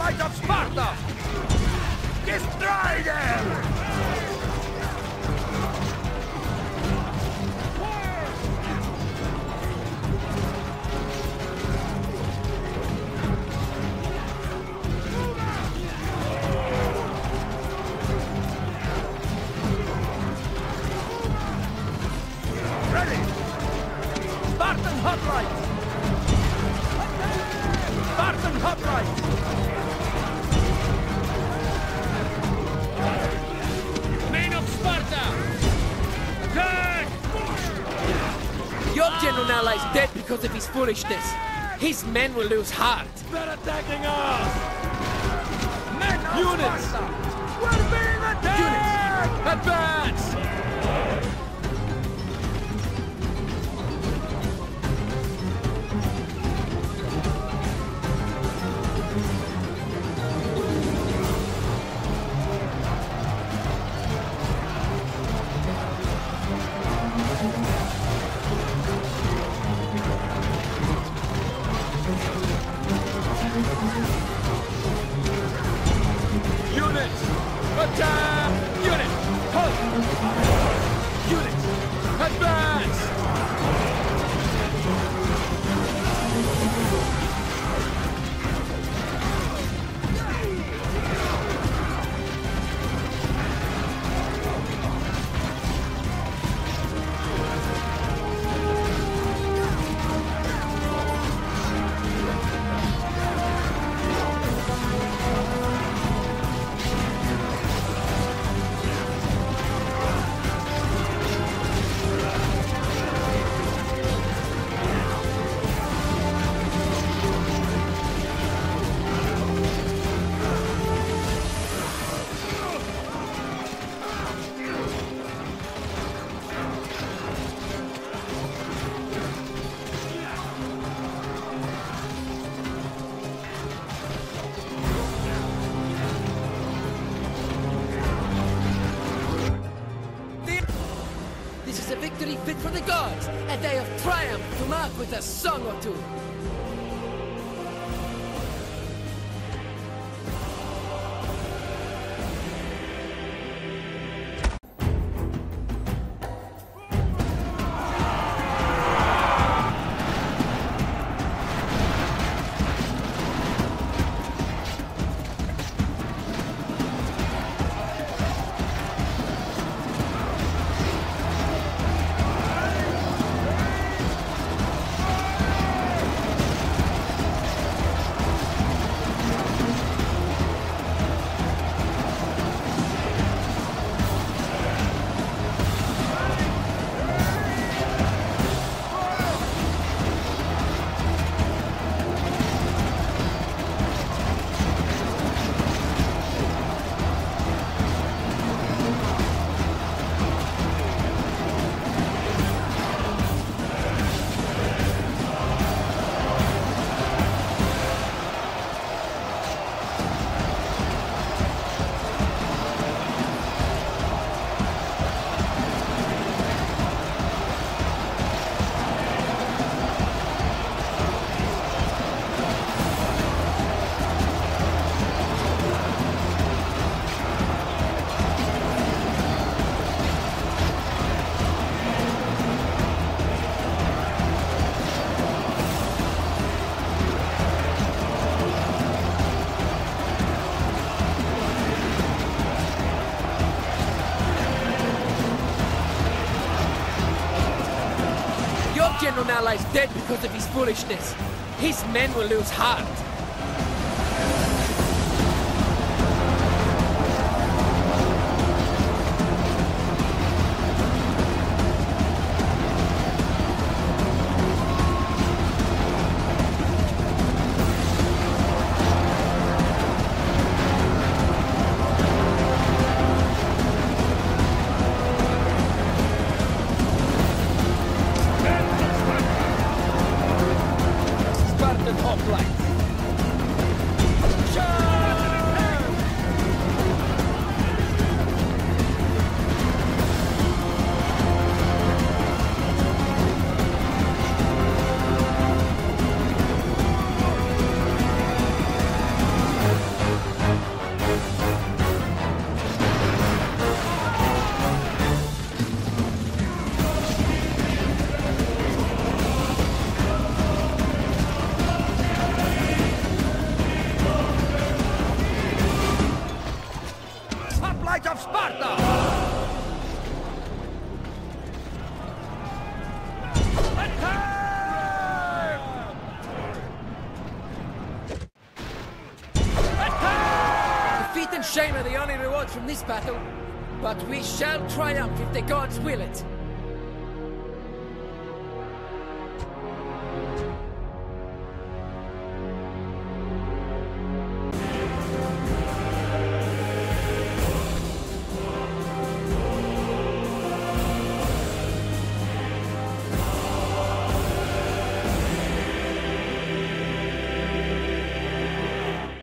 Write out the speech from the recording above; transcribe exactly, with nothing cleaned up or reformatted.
Hoplites of Sparta! Destroy them! Ready! Spartan Hoplites! Spartan Hoplites! Men of Sparta! Attack! Your general ally is dead because of his foolishness. His men will lose heart. They're attacking us! Men of Units! Sparta! We're being attacked! Units! Advance! Units! Attack! Unit! Halt! Units! Advance! This is a victory fit for the gods, a day of triumph to mark with a song or two. General ally is dead because of his foolishness. His men will lose heart. Spartan Hoplites! and shame are the only rewards from this battle, but we shall triumph if the gods will it.